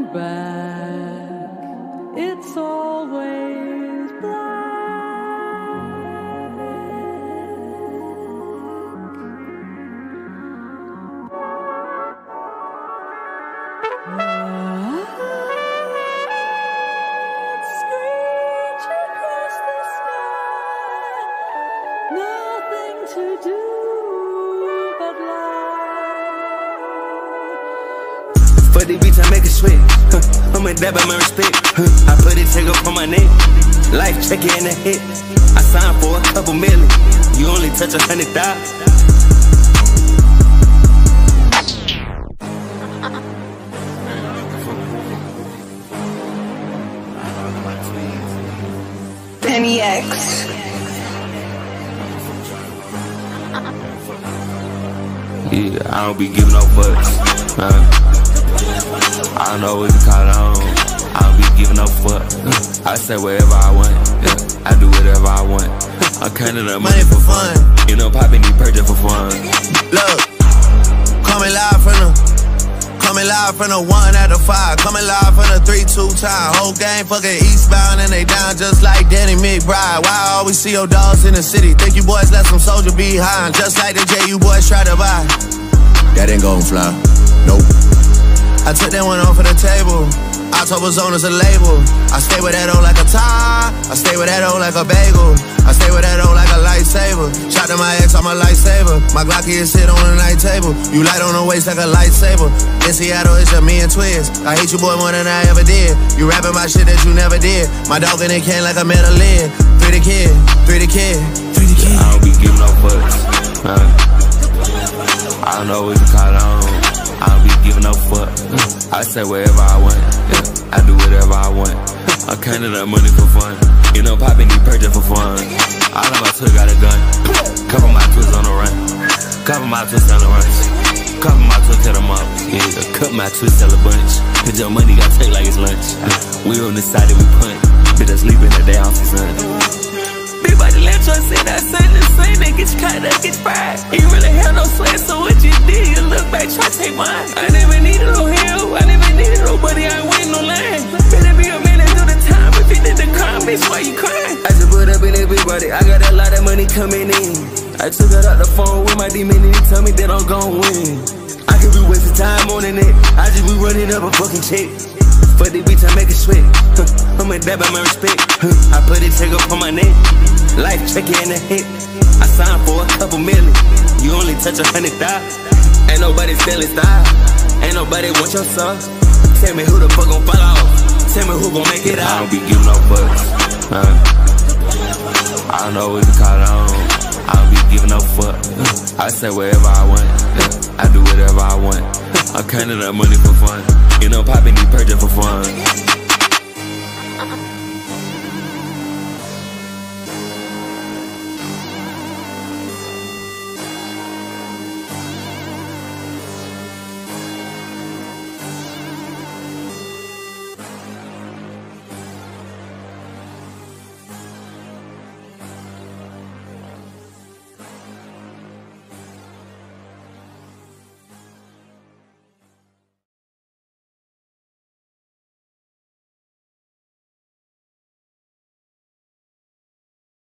back, it's always black. Screech across the sky, nothing to do but lie. For the beats I make it sweat. I'ma dab at my respect. I put it take up on my neck. Life check it in the hit. I signed for a couple million. You only touch 100,000. Penny X. Yeah, I don't be giving no fucks. I don't know what to call it on. I don't be giving no fuck. I say whatever I want. Yeah, I do whatever I want. I'm counting up money for fun. You know, popping these purchase for fun. Look, coming live from the 1 out of 5. Coming live from the 3-2 time. Whole gang fucking eastbound and they down just like Danny McBride. Why I always see your dogs in the city? Think you boys left some soldier behind, just like the J you boys try to buy. That ain't gon' fly, nope. I took that one off of the table. October Zone is a label. I stay with that on like a tie. I stay with that on like a bagel. I stay with that on like a lightsaber. Shot to my ex, I'm a lightsaber. My Glocky is sit on the night table. You light on the waist like a lightsaber. In Seattle, it's just me and Twiz. I hate you boy more than I ever did. You rapping my shit that you never did. My dog in the can like a metal lid. Free the kid, free the kid, free the kid. I don't be giving no fucks. I don't know what to call it on. I don't be giving no fuck. I say whatever I want. Yeah, I do whatever I want. I'm counting up money for fun. You know, popping these purchase for fun. All of my twists got a gun. Couple my twists on the run. Couple my twists on the run. Couple my twists cut them up. Yeah, cut my twists sell a bunch. Cause your money got take like it's lunch. We on the side that we punt. Bitch, I sleep in the day off the sun. Big body lamp truck said I said the same. They get you cut up, get you fried. You really have no sweat, so what you did, you look back, try to take mine. I never needed no help, I never needed nobody, I ain't waiting no line. Better be a man and do the time. If you did the crime, bitch, why you crying? I just put up in that big body, I got a lot of money coming in. I took it out the phone with my demon and he tell me that I'm gon' win. I could be wasting time on the net, I just be running up a fucking check. For the beats I make it sweat. I'ma dab at my respect. I put it take up on my neck. Life check it in the hit. I signed for a couple million. You only touch 100,000. Ain't nobody stealing style. Ain't nobody want your sauce. Tell me who the fuck gon' fall off. Tell me who gon' make it out. I don't be giving no fucks. I don't know what to call it on. I don't be giving no fuck. I say whatever I want. I do whatever I want. I'm counting up money for fun. You know, popping these purchase for fun.